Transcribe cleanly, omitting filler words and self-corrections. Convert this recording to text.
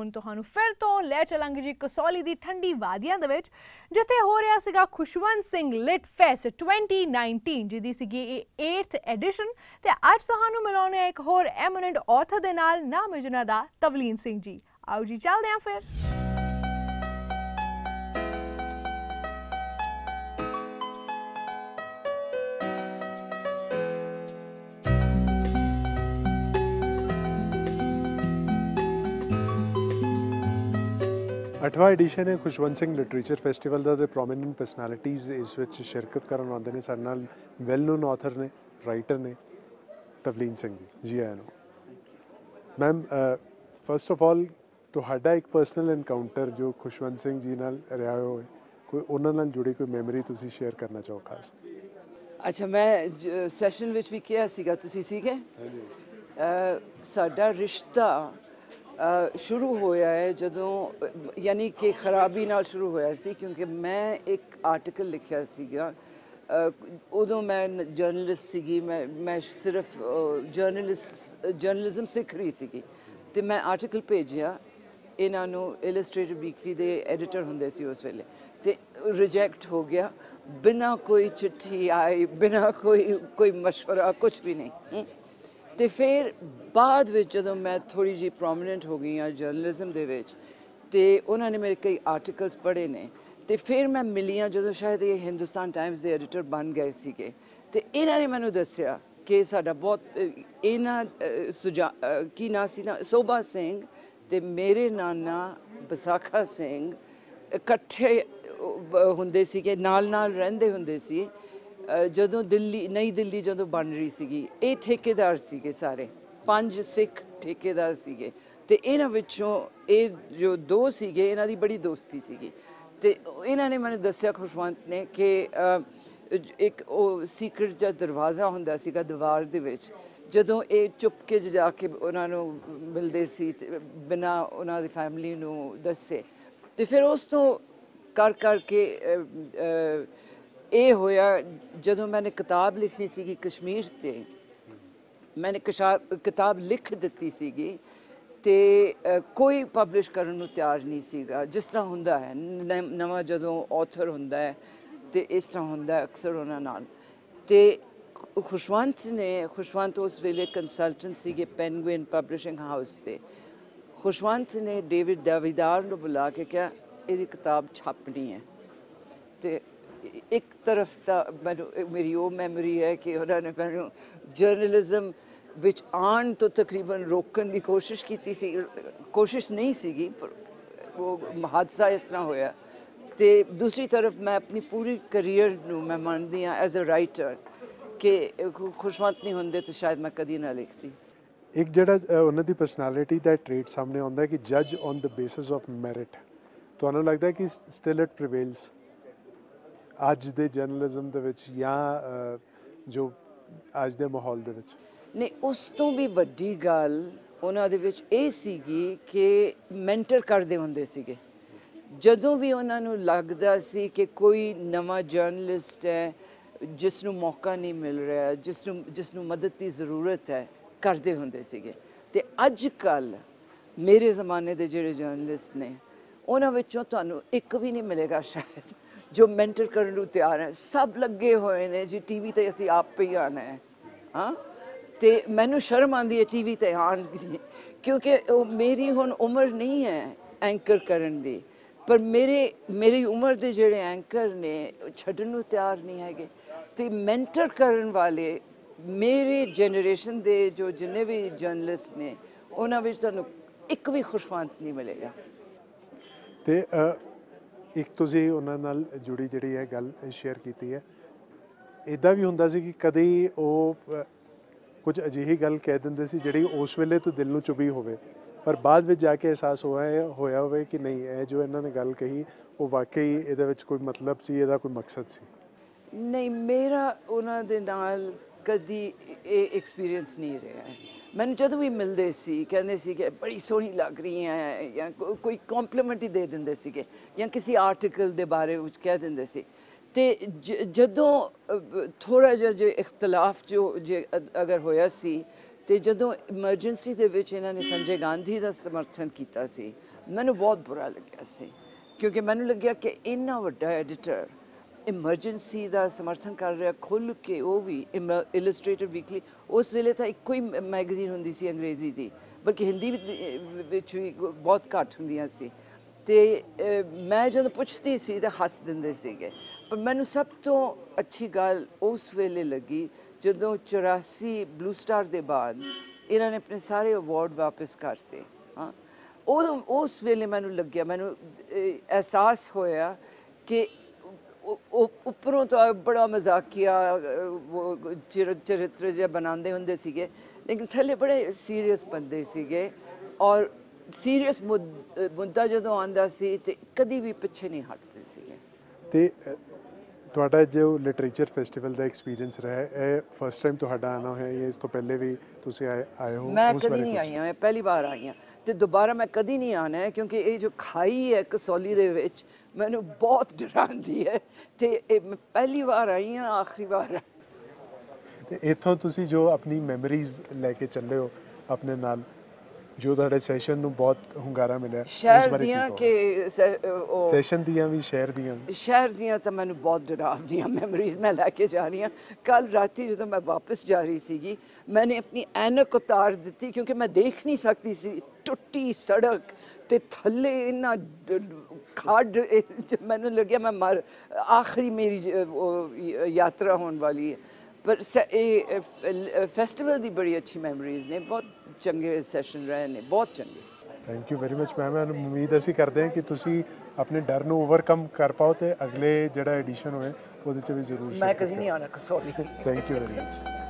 हुण तुहानूं फिर तो लै चलांगे जी कसौली दी ठंडी वादियां दे विच जिथे हो रहा सीगा खुशवंत सिंह लिट फेस्ट 2019 जिहदी सीगी 8th एडिशन ते अज तुहानूं मिलाउने एक होर एमिनेंट ऑथर दे नाल नाम है जिन्हां दा तवलीन सिंह जी। आओ जी चलदे हां फिर। अठवां एडिशन है खुशवंत सिंह लिटरेचर फैसटिवल का। प्रोमिनेंट परसनैलिटीज़ इस विच शिरकत करन आउंदे ने। साडे नाल वैल नोन ऑथर ने, राइटर ने तवलीन सिंह जी आया नो। मैम फस्ट ऑफ ऑल तुहाडा एक पर्सनल एनकाउंटर जो खुशवंत सिंह जी नाल रहा होए, कोई उन्हां नाल जुड़ी कोई मैमरी तुसीं शेयर करना चाहो खास? अच्छा, मैं सैशन विच भी किया सीगा, तुसीं सीगे? साडा रिश्ता शुरू होया है जदों यानी कि खराबी नाल शुरू होया सी, क्योंकि मैं एक आर्टिकल लिखिया सीगा। उदों मैं जर्नलिस्ट सीगी, मैं सिर्फ जर्नलिज्म सीख रही सीगी ते मैं आर्टिकल भेजिया इन्हां नूं। इलस्ट्रेटिव वीकली दे एडिटर हुंदे सी उस वेले, ते रिजैक्ट हो गया बिना कोई चिट्ठी आई, बिना कोई मशवरा, कुछ भी नहीं। तो फिर बाद विच जदों मैं थोड़ी जी प्रोमिनेंट हो गई हाँ जर्नलिज्म दे विच, ते उन्होंने मेरे कई आर्टिकल्स पढ़े ने, तो फिर मैं मिली हाँ जदों शायद ये हिंदुस्तान टाइम्स के एडिटर बन गए सीगे। तो इन्होंने मैनू दस्सिया कि साडा बहुत इन्हां की ना सी ना सोभा सिंह ते मेरे नाना बसाखा सिंह इकट्ठे हुंदे सीगे, नाल नाल रहिंदे हुंदे सी जदों दिल्ली नई दिल्ली जदों बन रही सीगी। ये ठेकेदार सीगे सारे, 5 सिख ठेकेदार सीगे, ते इन्हां विचों ये जो 2 सीगे इन्हां दी बड़ी दोस्ती सीगी। ते इन्हां ने मैनूं दस्सिया खुशवंत ने कि एक वो सीक्रेट जिहा दरवाज़ा हुंदा सीगा दीवार दे विच, जदों ये चुपके जाके उन्हां नूं मिलदे सी बिना उन्हां दी फैमिली नूं दस्से। ते फिर उस तो कर के ये होया जदों मैंने किताब लिखनी सीगी कश्मीर ते, मैंने किताब लिख दित्ती सीगी ते कोई पब्लिश करन नूं तैयार नहीं सीगा। जिस तरह हुंदा है नवां जदों ऑथर हुंदा है ते इस तरह हुंदा है अक्सर उन्हां नाल। ते खुशवंत उस वेले कंसलटेंट सीगे पेंगुइन पब्लिशिंग हाउस ते। खुशवंत ने डेविड दावीदार नूं बुला के कहा इहदी किताब छापनी है। ते एक तरफ तो मेरी वो मैमरी है कि उन्होंने मैनू जर्नलिज्म विच आन तो तकरीबन रोकन की कोशिश की सी, कोशिश नहीं सीगी, पर वो हादसा इस तरह होया। तो दूसरी तरफ मैं अपनी पूरी करियर नूं मैं मानदी हाँ एज अ राइटर कि खुशवंत नहीं होंदे तो शायद मैं कदी ना लिखती। एक जिहड़ा उन्हां दी पर्सनैलिटी दा ट्रेट सामने आउंदा है कि जज on the basis of merit, तुहानूं लगदा है कि स्टिल इट प्रिवेल्स अज दे जर्नलिज्म दे विच या जो अज दे माहौल दे विच? नहीं, उस तो भी वड्डी गल उन्हां दे विच इह सीगी कि मैंटर करदे हुंदे सीगे। जदों भी उन्हां नूं लगदा सी कि कोई नवां जर्नलिस्ट है जिसनूं मौका नहीं मिल रहा, जिसनूं मदद की ज़रूरत है, करदे हुंदे सीगे। ते अजकल मेरे ज़माने दे जिहड़े जर्नलिस्ट ने उन्हां विचों तुहानूं एक भी नहीं मिलेगा शायद जो मैंटर करन नूं तैयार है। सब लगे हुए ने जी टीवी ते असीं आप ही आना है। हाँ, तो मैनू शर्म आती है टीवी ते आन दी, क्योंकि मेरी हुण उम्र नहीं है एंकर करन दी, पर मेरी उम्र दे जिहड़े एंकर ने छड्डण नूं तैयार नहीं हैगे। ते मैंटर करन वाले मेरे जनरेशन दे जो जिन्ने भी जर्नलिस्ट ने उन्हां विच तुहानूं एक भी खुशवंत नहीं मिलेगा। ते एक तुसीं उन्हां नाल जुड़ी जिहड़ी है गल शेयर कीती है, इदां भी हुंदा सी कि कदी वो कुछ अजिही गल कह दिंदे सी जिहड़ी उस वेले तो दिल नूं चुभी होवे, पर बाद विच जाके एहसास होया होवे कि नहीं ये जो इन्हां ने गल कही वो वाकई इहदे विच कोई मतलब सी, इहदा कोई मकसद सी? नहीं, मेरा उन्हां दे नाल कदी एक्सपीरियंस नहीं रहा है। मैंने जदों भी मिलते सी कहते सी कि बड़ी सोहनी लग रही हैं, या कोई कॉम्पलीमेंट ही दे देंदे सीगे, या किसी आर्टिकल के बारे में कह देंदे सी। ते जदों थोड़ा जिहा जो इख्तलाफ जो अगर होया सी, ते जदों इमरजेंसी दे विच इन्हां ने संजय गांधी का समर्थन किया सी, ਮੈਨੂੰ ਬਹੁਤ ਬੁਰਾ ਲੱਗਿਆ ਸੀ ਕਿਉਂਕਿ ਮੈਨੂੰ ਲੱਗਿਆ ਕਿ ਇੰਨਾ ਵੱਡਾ ਐਡੀਟਰ ਇਮਰਜੈਂਸੀ ਦਾ ਸਮਰਥਨ ਕਰ ਰਿਹਾ ਖੁੱਲ੍ਹ ਕੇ, ਉਹ ਵੀ ਇਲਸਟ੍ਰੇਟਿਵ ਵੀਕਲੀ। ਉਸ ਵੇਲੇ ਤਾਂ ਇੱਕੋ ਹੀ ਮੈਗਜ਼ੀਨ ਹੁੰਦੀ ਸੀ ਅੰਗਰੇਜ਼ੀ ਦੀ, ਬਲਕਿ ਹਿੰਦੀ ਵਿੱਚ ਵੀ ਬਹੁਤ ਘੱਟ ਹੁੰਦੀਆਂ ਸੀ। ਅਤੇ ਮੈਂ ਜਦੋਂ ਪੁੱਛਦੀ ਸੀ ਤਾਂ ਹੱਸ ਦਿੰਦੇ ਸੀਗੇ। ਪਰ ਮੈਨੂੰ ਸਭ ਤੋਂ ਅੱਛੀ ਗੱਲ ਉਸ ਵੇਲੇ ਲੱਗੀ ਜਦੋਂ 84 ਬਲੂ ਸਟਾਰ ਦੇ ਬਾਅਦ ਇਹਨਾਂ ਨੇ ਆਪਣੇ ਸਾਰੇ ਅਵਾਰਡ ਵਾਪਸ ਕਰਤੇ। ਹਾਂ, ਉਦੋਂ ਉਸ ਵੇਲੇ ਮੈਨੂੰ ਲੱਗਿਆ, ਮੈਨੂੰ ਅਹਿਸਾਸ ਹੋਇਆ ਕਿ ਉੱਪਰੋਂ ਤਾਂ ਬੜਾ ਮਜ਼ਾਕੀਆ ਚਰਿੱਤਰ ਜਿਹਾ ਬਣਾਉਂਦੇ ਹੁੰਦੇ ਸੀਗੇ, ਲੇਕਿਨ ਥੱਲੇ ਬੜੇ ਸੀਰੀਅਸ ਬੰਦੇ ਸੀਗੇ। ਔਰ ਸੀਰੀਅਸ ਮੁੱਦਾ ਜਦੋਂ ਆਉਂਦਾ ਸੀ ਤੇ ਕਦੀ ਵੀ ਪਿੱਛੇ ਨਹੀਂ ਹਟਦੇ ਸੀਗੇ। ਤੇ ਤੁਹਾਡਾ ਜੋ ਲਿਟਰੇਚਰ ਫੈਸਟੀਵਲ ਦਾ ਐਕਸਪੀਰੀਅੰਸ ਰਿਹਾ, ਇਹ ਫਸਟ ਟਾਈਮ ਤੁਹਾਡਾ ਆਉਣਾ ਹੋਇਆ ਜਾਂ ਇਸ ਤੋਂ ਪਹਿਲੇ ਵੀ ਤੁਸੀਂ ਆਏ ਹੋ? ਮੈਂ ਕਦੀ ਨਹੀਂ ਆਈ ਹਾਂ, ਮੈਂ ਪਹਿਲੀ ਵਾਰ ਆਈ ਹਾਂ ਤੇ ਦੁਬਾਰਾ ਮੈਂ ਕਦੀ ਨਹੀਂ ਆਉਣਾ ਹੈ ਕਿਉਂਕਿ ਇਹ ਜੋ ਖਾਈ ਹੈ ਕਸੌਲੀ ਦੇ ਵਿੱਚ ਮੈਨੂੰ ਬਹੁਤ ਡਰਾਉਂਦੀ ਹੈ ਤੇ ਇਹ ਮੈਂ ਪਹਿਲੀ ਵਾਰ ਆਈ ਹਾਂ, ਆਖਰੀ ਵਾਰ। ਤੇ ਇੱਥੋਂ ਤੁਸੀਂ ਜੋ ਆਪਣੀ ਮੈਮਰੀਜ਼ ਲੈ ਕੇ ਚੱਲੇ ਹੋ ਆਪਣੇ ਨਾਲ, ਜੋ ਤੁਹਾਡੇ ਸੈਸ਼ਨ ਨੂੰ ਬਹੁਤ ਹੁੰਗਾਰਾ ਮਿਲਿਆ, ਸ਼ਹਿਰ ਦੀਆਂ ਕਿ ਸੈਸ਼ਨ ਦੀਆਂ ਵੀ ਸ਼ਹਿਰ ਦੀਆਂ ਤਾਂ ਮੈਨੂੰ ਬਹੁਤ ਡਰਾਵਨੀਆਂ ਮੈਮਰੀਜ਼ ਮੈਂ ਲੈ ਕੇ ਜਾ ਰਹੀ ਹਾਂ। ਕੱਲ੍ਹ ਰਾਤੀ ਜਦੋਂ ਮੈਂ ਵਾਪਸ ਜਾ ਰਹੀ ਸੀਗੀ, ਮੈंने अपनी ਐਨਕ ਉਤਾਰ ਦਿੱਤੀ ਕਿਉਂਕਿ ਮੈਂ ਦੇਖ ਨਹੀਂ ਸਕਦੀ ਸੀ। ਟੁੱਟੀ ਸੜਕ ਤੇ ਥੱਲੇ ਇੰਨਾ ਖੱਡ, ਮੈਨੂੰ ਲੱਗਿਆ ਮੈਂ ਆਖਰੀ ਮੇਰੀ ਯਾਤਰਾ ਹੋਣ ਵਾਲੀ ਹੈ। ਪਰ ਇਹ ਫੈਸਟੀਵਲ ਦੀ ਬੜੀ ਅੱਛੀ ਮੈਮਰੀਜ਼ ਨੇ, ਬਹੁਤ ਚੰਗੇ ਸੈਸ਼ਨ ਰਹੇ ਨੇ, ਬਹੁਤ ਚੰਗੇ। Thank you very much ma'am. ਉਮੀਦ ਅਸੀਂ ਕਰਦੇ ਹਾਂ ਕਿ ਤੁਸੀਂ ਆਪਣੇ ਡਰ ਨੂੰ ਓਵਰਕਮ ਕਰ ਪਾਓ ਤੇ ਅਗਲੇ ਜਿਹੜਾ ਐਡੀਸ਼ਨ ਹੋਏ ਉਹਦੇ 'ਚ ਵੀ ਜ਼ਰੂਰ। ਮੈਂ ਕਦੀ ਨਹੀਂ ਆਉਣਾ Kasauli. Thank you very much.